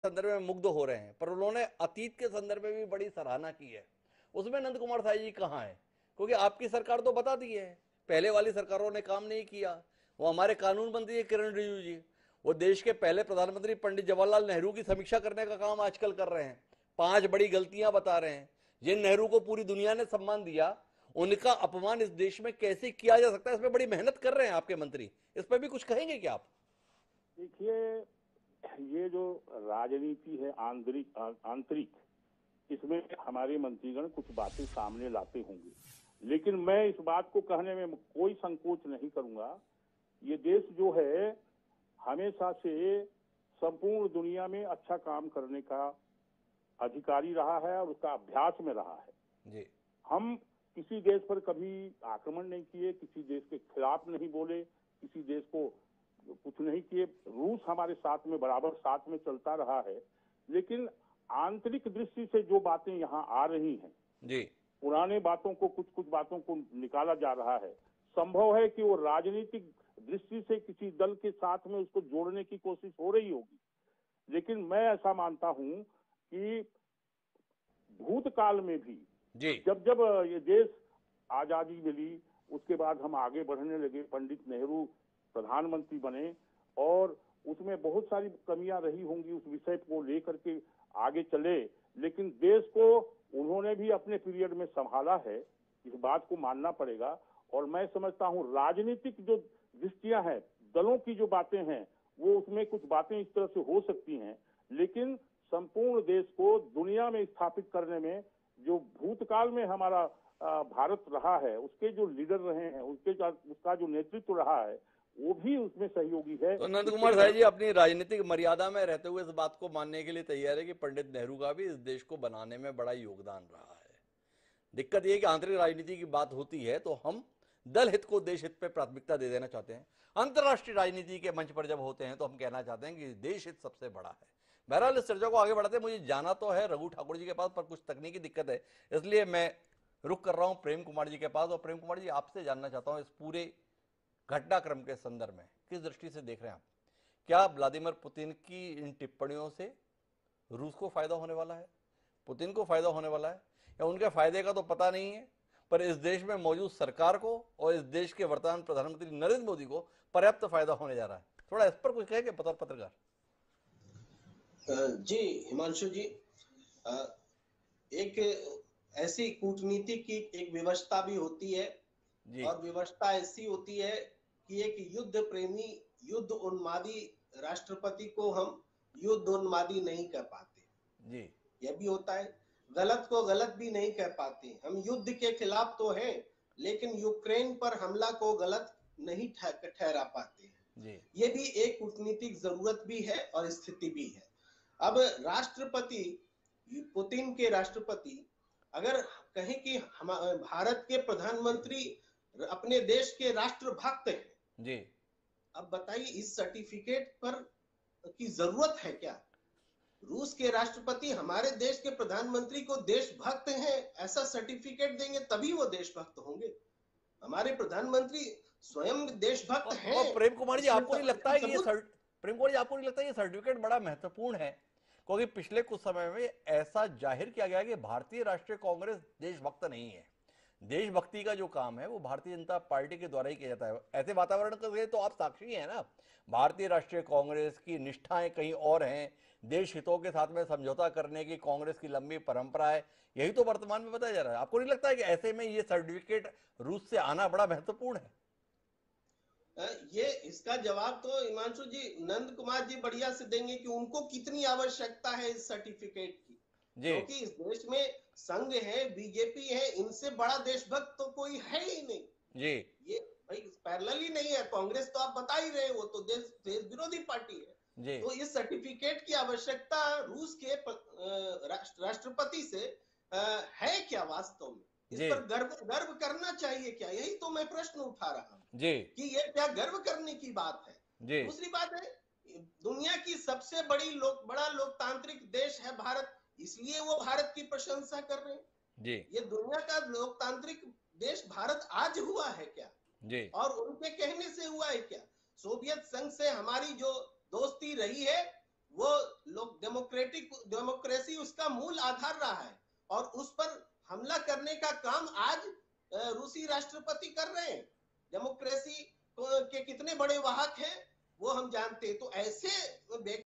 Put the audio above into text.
संदर्भ में मुग्ध हो रहे हैं, पर उन्होंने अतीत के संदर्भ में भी बड़ी सराहना की है। उसमें नंद कुमार साहू जी कहाँ है? क्योंकि आपकी सरकार तो बताती है, पहले वाली सरकारों ने काम नहीं किया। वो हमारे कानून मंत्री है किरण रिजिजू जी, वो देश के पहले प्रधानमंत्री पंडित जवाहरलाल नेहरू की समीक्षा करने का काम आजकल कर रहे हैं, 5 बड़ी गलतियां बता रहे हैं। जिन नेहरू को पूरी दुनिया ने सम्मान दिया, उनका अपमान इस देश में कैसे किया जा सकता है, इसमें बड़ी मेहनत कर रहे हैं आपके मंत्री। इस पर भी कुछ कहेंगे क्या आप? देखिए, ये जो राजनीति है आंतरिक, इसमें हमारे मंत्रीगण कुछ बातें सामने लाते होंगे, लेकिन मैं इस बात को कहने में कोई संकोच नहीं करूंगा। ये देश जो है हमेशा से संपूर्ण दुनिया में अच्छा काम करने का अधिकारी रहा है और उसका अभ्यास में रहा है जी। हम किसी देश पर कभी आक्रमण नहीं किए, किसी देश के खिलाफ नहीं बोले, किसी देश को कुछ नहीं किए। रूस हमारे साथ में बराबर साथ में चलता रहा है, लेकिन आंतरिक दृष्टि से जो बातें यहाँ आ रही हैं जी, पुराने बातों को कुछ बातों को निकाला जा रहा है। संभव है कि वो राजनीतिक दृष्टि से किसी दल के साथ में उसको जोड़ने की कोशिश हो रही होगी, लेकिन मैं ऐसा मानता हूं कि भूतकाल में भी जब जब ये देश आजादी मिली, उसके बाद हम आगे बढ़ने लगे, पंडित नेहरू प्रधानमंत्री बने और उसमें बहुत सारी कमियां रही होंगी, उस विषय को लेकर के आगे चले, लेकिन देश को उन्होंने भी अपने पीरियड में संभाला है, इस बात को मानना पड़ेगा। और मैं समझता हूं राजनीतिक जो दृष्टियां हैं, दलों की जो बातें हैं, वो उसमें कुछ बातें इस तरह से हो सकती हैं, लेकिन संपूर्ण देश को दुनिया में स्थापित करने में जो भूतकाल में हमारा भारत रहा है, उसके जो लीडर रहे हैं, उसका जो नेतृत्व रहा है, वो भी उसमें सहयोगी है। तो नंद कुमार साहू जी अपनी राजनीतिक मर्यादा में रहते हुए इस बात को मानने के लिए तैयार है कि पंडित नेहरू का भी इस देश को बनाने में बड़ा योगदान रहा है। दिक्कत यह है कि आंतरिक राजनीति की बात होती है तो हम दल हित को देश हित पे प्राथमिकता दे देना चाहते हैं, अंतर्राष्ट्रीय राजनीति के मंच पर जब होते हैं तो हम कहना चाहते हैं कि देश हित सबसे बड़ा है। बहरहाल इस चर्चा को आगे बढ़ाते हैं, मुझे जाना तो है रघु ठाकुर जी के पास, पर कुछ तकनीकी दिक्कत है, इसलिए मैं रुक कर रहा हूं प्रेम कुमार जी के पास। और प्रेम कुमार जी, आपसे जानना चाहता हूं इस पूरे घटनाक्रम के संदर्भ में किस दृष्टि से देख रहे हैं आप? क्या व्लादिमीर पुतिन की इन टिप्पणियों से रूस को फायदा होने वाला है, पुतिन को फायदा होने वाला है, या उनके फायदे का तो पता नहीं है, पर इस देश में मौजूद सरकार को और इस देश के वर्तमान प्रधानमंत्री नरेंद्र मोदी को पर्याप्त फायदा होने जा रहा है? थोड़ा इस पर कुछ कहेंगे बतौर पत्रकार? जी हिमांशु जी, एक ऐसी कूटनीति की एक व्यवस्था भी होती है और व्यवस्था ऐसी होती है कि एक युद्ध प्रेमी, युद्ध उन्मादी राष्ट्रपति को हम युद्ध उन्मादी नहीं कह पाते जी। यह भी होता है, गलत को गलत भी नहीं कह पाते। हम युद्ध के खिलाफ तो हैं, लेकिन यूक्रेन पर हमला को गलत नहीं ठहरा पाते हैं जी। ये भी एक कूटनीतिक जरूरत भी है और स्थिति भी है। अब राष्ट्रपति, पुतिन के राष्ट्रपति अगर कहें कि हम भारत के प्रधानमंत्री अपने देश के राष्ट्रभक्त हैं जी, अब बताइए इस सर्टिफिकेट पर की जरूरत है क्या? रूस के राष्ट्रपति हमारे देश के प्रधानमंत्री को देशभक्त हैं ऐसा सर्टिफिकेट देंगे तभी वो देशभक्त होंगे। हमारे प्रधानमंत्री स्वयं देशभक्त हैं। और प्रेम कुमार जी, आपको नहीं लगता है कि ये सर्टिफिकेट बड़ा महत्वपूर्ण है? क्योंकि पिछले कुछ समय में ऐसा जाहिर किया गया कि भारतीय राष्ट्रीय कांग्रेस देशभक्त नहीं है। देशभक्ति का जो काम है वो भारतीय जनता पार्टी के द्वारा ही किया जाता है। ऐसे वातावरण के तो आप साक्षी हैं ना, भारतीय राष्ट्रीय कांग्रेस की निष्ठाएं कहीं और हैं, देश हितों के साथ में समझौता करने की कांग्रेस की लंबी परंपरा है, यही तो वर्तमान में बताया जा रहा है। आपको नहीं लगता है कि ऐसे में ये सर्टिफिकेट रूस से आना बड़ा महत्वपूर्ण है? ये इसका जवाब तो हिमांशु जी, नंद कुमार जी बढ़िया से देंगे कि उनको कितनी आवश्यकता है इस सर्टिफिकेट की, क्योंकि इस देश में संघ है, बीजेपी है, इनसे बड़ा देशभक्त तो कोई है ही नहीं जी। ये भाई पैरेलल ही नहीं है। कांग्रेस तो आप बता ही रहे, वो तो देश विरोधी पार्टी है जी। तो इस सर्टिफिकेट की आवश्यकता रूस के राष्ट्रपति से है क्या वास्तव में? इस पर गर्व करना चाहिए क्या? यही तो मैं प्रश्न उठा रहा हूं जी, कि ये क्या गर्व करने की बात है जी। दूसरी बात है, दुनिया की सबसे बड़ा लोकतांत्रिक देश है भारत, इसलिए वो भारत की प्रशंसा कर रहे हैं जी। ये दुनिया का लोकतांत्रिक देश भारत आज हुआ है क्या जी? और उनके कहने से हुआ है क्या? सोवियत संघ से हमारी जो दोस्ती रही है वो लोग डेमोक्रेसी उसका मूल आधार रहा है, और उस पर हमला करने का काम आज रूसी राष्ट्रपति कर रहे हैं। डेमोक्रेसी के कितने बड़े वाहक हैं वो हम जानते हैं। तो ऐसे